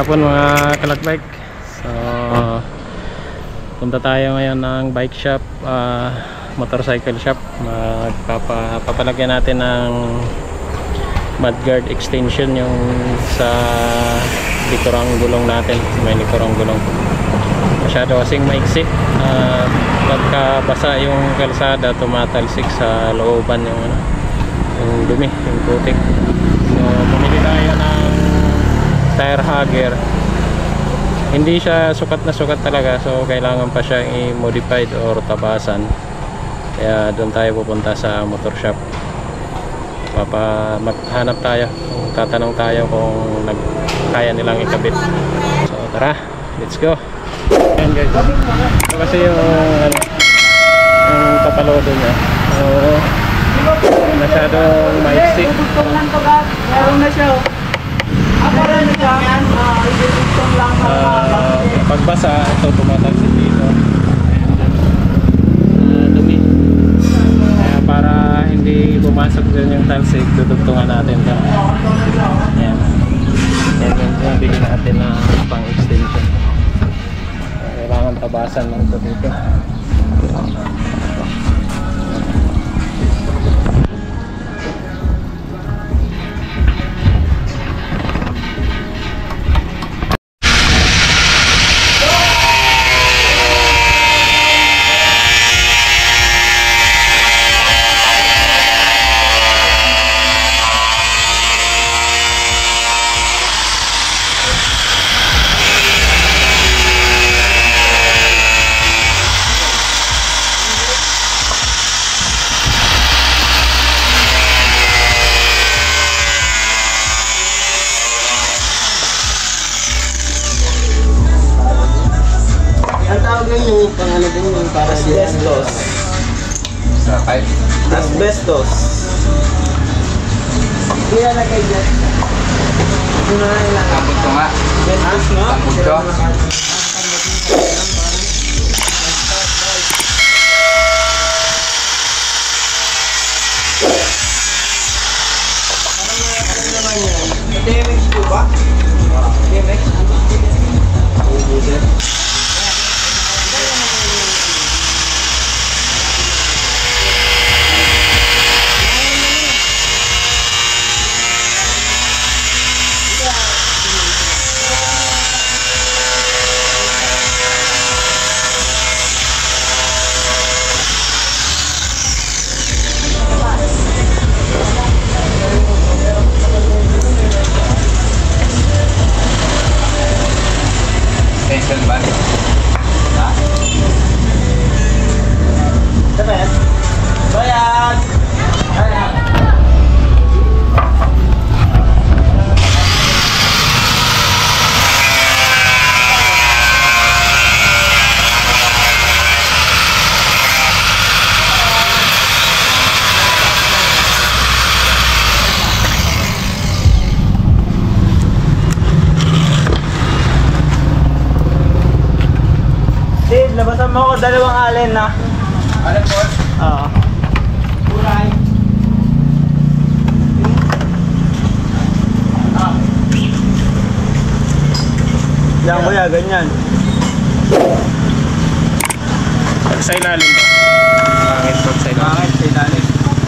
hapon mga kalakbike. So punta tayo ngayon ng bike shop, motorcycle shop. Papalagyan natin ng mudguard extension yung sa likurang gulong natin. May likurang gulong masyado kasing maiksi, pagkabasa yung kalsada tumatalsik sa looban yung dumi, yung putik. So bumili tayo ng tire hugger. Hindi siya sukat na sukat talaga, so kailangan pa siya i-modified or tabasan. Kaya doon tayo pupunta sa motor shop. Maghanap tayo, tatanong tayo kung kaya nilang ikabit. So tara, let's go. Ayan guys, ito kasi yung papalodo niya. So masyadong maiksi. Meron na siya. Pagbasa, ito tumatalsik dito. Dumi. Kaya para hindi pumasok din yung talsik, dudugtungan natin ito. Ayan. Yan yung bigyan natin na pang extension. Kailangan tabasan lang ito dito. Yung pangalan din yung para asbestos. Sa pipe? Asbestos. Kaya lagay dyan. Ito na lang. Tambutso nga. Asbestos nga? Tambutso. Ano naman yan? DMX po ba? DMX? Tension ba? Ha? Dapat? Bayad! Bayad! Dave, labasan mo ako dalawang allen na. Alin po? Oo. Kulay. Yan kuya, ganyan. Pag sa ilalim ba? Pangit pag sa ilalim. Bakit? Sa ilalim.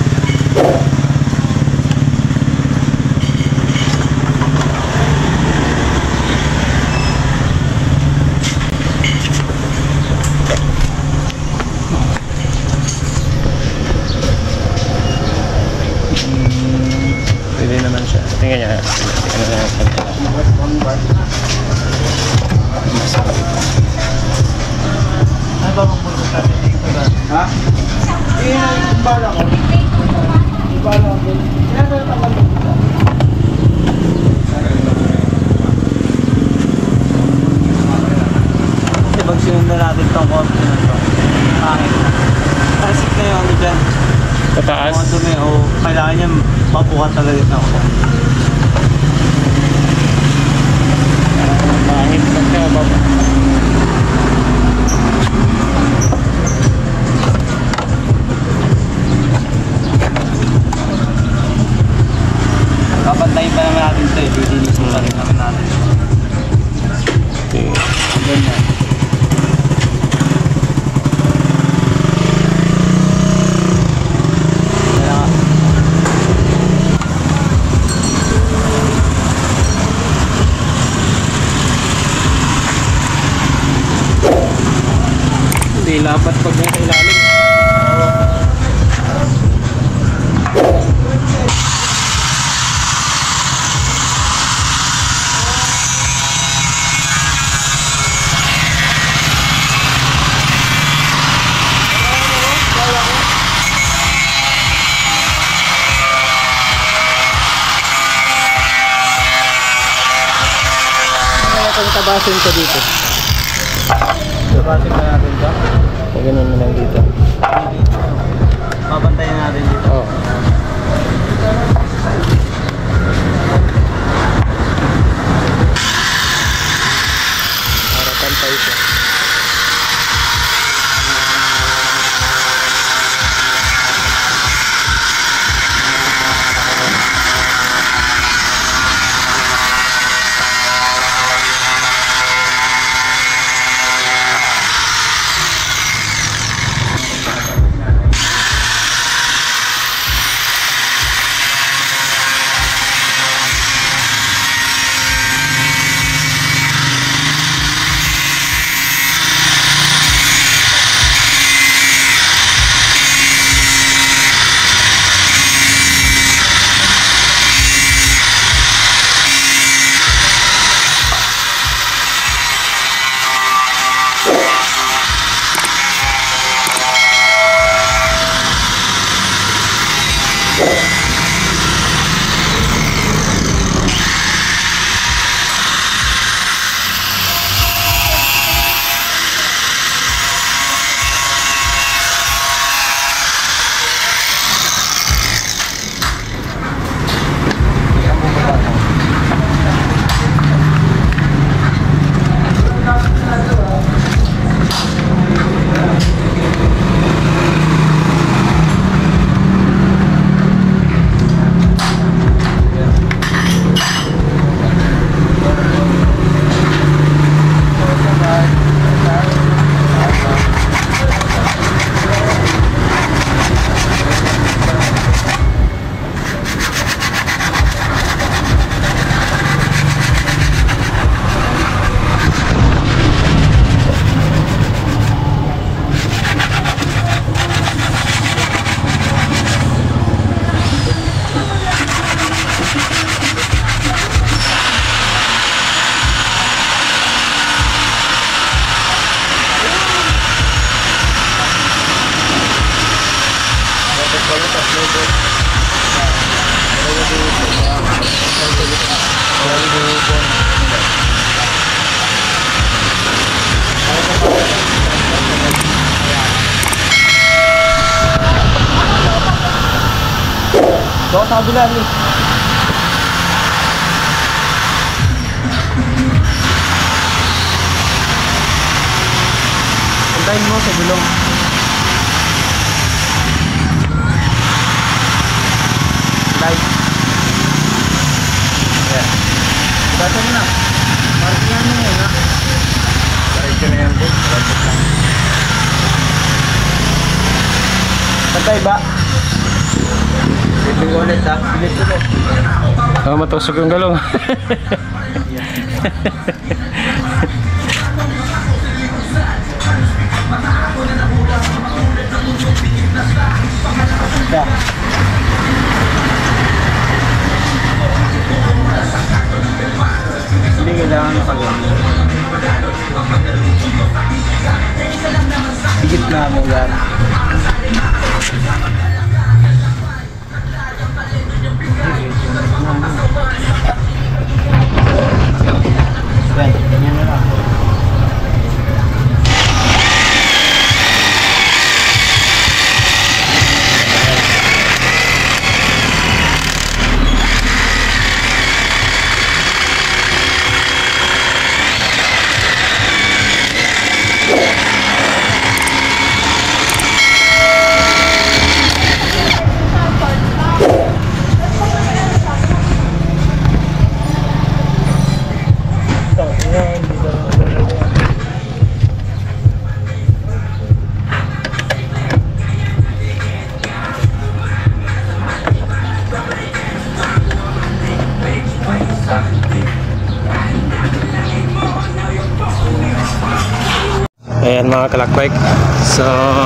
Pwede naman siya. Tingnan niya. Tingnan niya. Ano ba magpunta sa atin dito ba? Ha? Bala ko. Bala ko. Kaya na naman dito. Kasi pag sinundan natin itong konti na ito, pangit na. Tasik na yung ano dyan. Pataas. Kung dumi o kailangan niya mabukat talaga ito ako. Pangit pagka baba. Papantayin pa naman natin ito eh. Didinisin pa rin naman natin. Hindi lapat pag nasa ilalim. Kung tabasin ko dito. Tabasin pa natin dyan. Kung ganun na lang dito. Papantayin natin dito. Oo. Para pantay siya. Doon sa kabila ni. Antayin mo sa gulong. Light. Yeah. Bata mo na. Markingan mo muna. Diretso na yan, boss. Pantay ba? Biling ulit ha. Bilis ulit. Oh, matusok yung galong. Yeah. Hindi kailangan makagano. Higit na mo yan. Ganyan na lang. Ayan mga kalakbike. So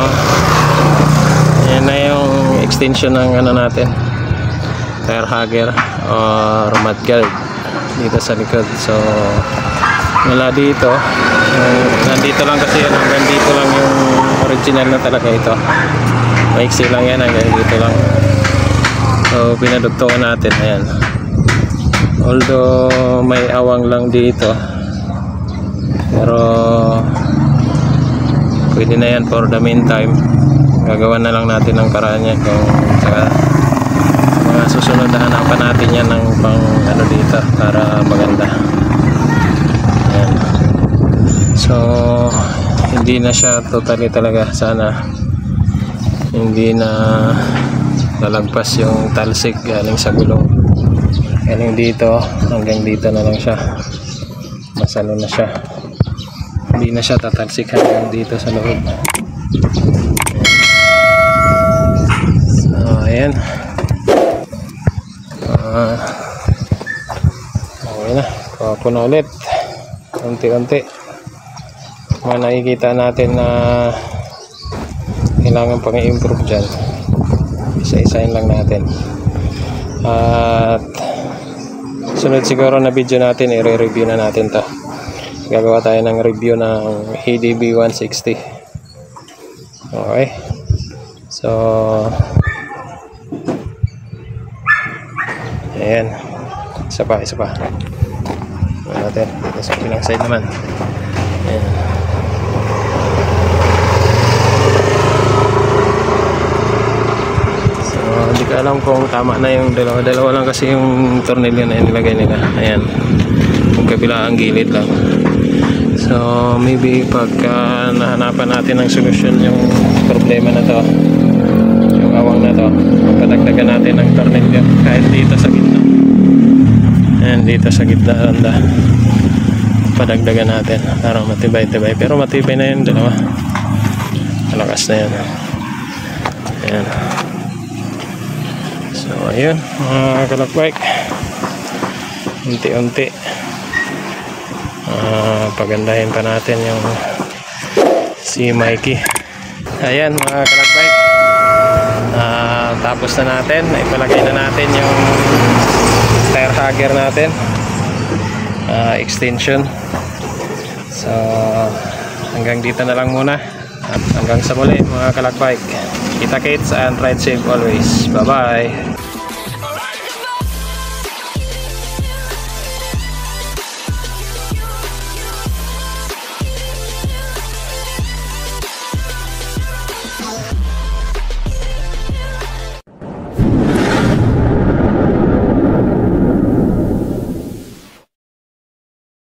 yan na yung extension ng ano natin, tire hugger or mudguard dito sa likod. So mula dito, nandito lang kasi yan, hanggang dito lang yung original na talaga ito. Maiksi lang yan, hanggang dito lang. So pinadugtungan natin. Ayan, although may awang lang dito, pero pwede na yan for the meantime. Gagawa na lang natin ng paraan yan kung saka mga susunod na hanapan natin yan ng pang ano dito para maganda. Ayan. So hindi na siya totally talaga, sana hindi na lalagpas yung talsik galing sa gulong, galing dito hanggang dito na lang siya, masalo na siya, hindi na siya tatalsik hanggang dito sa loob. So ayan, okay na, kapo na ulit unti-unti. Nakikita natin na kailangan pang i-improve dyan, isa-isahin lang natin. At sunod siguro na video natin, i-review na natin to. Gagawa tayo ng review ng ADB 160. Okay, so ayan, isa pa natin sa pilang side naman. Ayan. So hindi ko alam kung tama na yung dalawa lang kasi yung tornilyo na nilagay nila. Ayan, yung kabilang gilid lang. So maybe pagka nahanapan natin ng solusyon yung problema na to, yung awang na to, padagdagan natin ng tornilyo kahit dito sa gitna. Ayan, dito sa gitna banda, padagdagan natin para matibay-tibay, pero matibay na yun, dalawa, malakas na yan. Ayan. So ayun mga kalakbike, unti-unti pagandahin pa natin yung si Mikey. Ayan mga kalakbike, tapos na natin, ipalagay na natin yung tire hugger natin, extension. So hanggang dito na lang muna, at hanggang sa muli mga kalakbike. Kita kits and ride safe always. Bye bye.